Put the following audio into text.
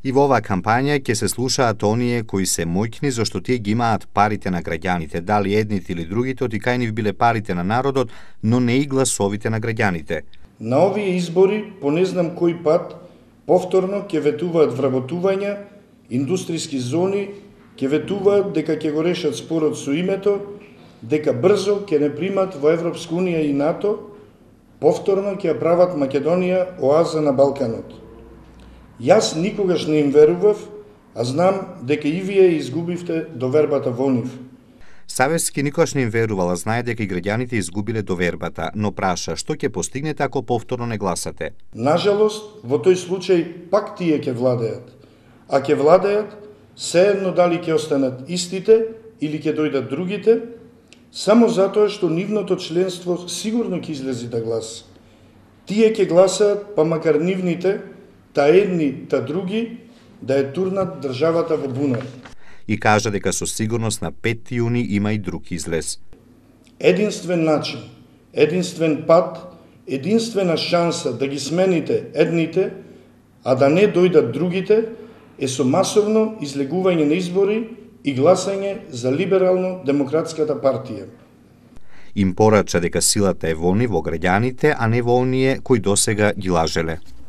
И во оваа кампања ќе се слушаат оние кои се моќни зашто тие ги имаат парите на граѓаните, дали едните или другите, оти кај нив биле парите на народот, но не и гласовите на граѓаните. На овие избори, по не знам кој пат, повторно ќе ветуваат вработувања, индустријски зони, ќе ветуваат дека ќе го решат спорот со името, дека брзо ќе не примат во Европска унија и НАТО, повторно ќе ја прават Македонија оаза на Балканот. Јас никогаш не им верував, а знам дека и вие изгубивте довербата во нив. Савески никогаш не им верувал, а знае дека и граѓаните изгубиле довербата, но праша што ќе постигнете ако повторно не гласате. Нажалост, во тој случај пак тие ќе владеат. А ќе владеат, сеедно дали ќе останат истите или ќе дојдат другите, само затоа што нивното членство сигурно ќе излези да гласа. Тие ќе гласаат, па макар нивните, та едни, та други, да ја турнат државата во бунар. И кажа дека со сигурност на 5 јуни има и друг излез. Единствен начин, единствен пат, единствена шанса да ги смените едните, а да не дојдат другите, е со масовно излегување на избори и гласање за либерално-демократската партија. Им порача дека силата е во граѓаните, а не во оние кои досега ги лажеле.